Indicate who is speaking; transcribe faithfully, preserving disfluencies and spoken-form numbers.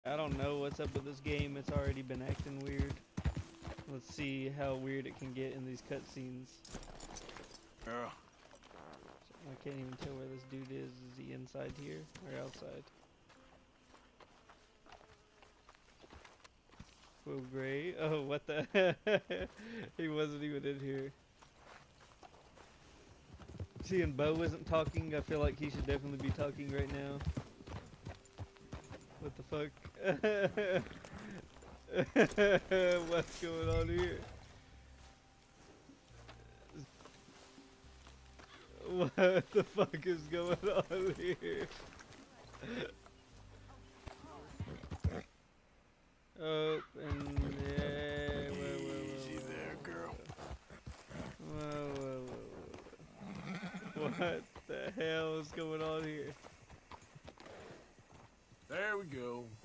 Speaker 1: I don't know what's up with this game. It's already been acting weird. Let's see how weird it can get in these cutscenes.
Speaker 2: Yeah.
Speaker 1: I can't even tell where this dude is. Is he inside here or outside? Oh, great. Oh, what the? He wasn't even in here. Seeing Bo isn't talking, I feel like he should definitely be talking right now. What the fuck? What's going on here? What the fuck is going on here? Oh, and yeah, whoa, whoa, whoa,
Speaker 2: Easy
Speaker 1: whoa,
Speaker 2: there,
Speaker 1: whoa,
Speaker 2: girl.
Speaker 1: whoa, whoa, whoa, whoa. What the hell is going on here?
Speaker 2: There we go.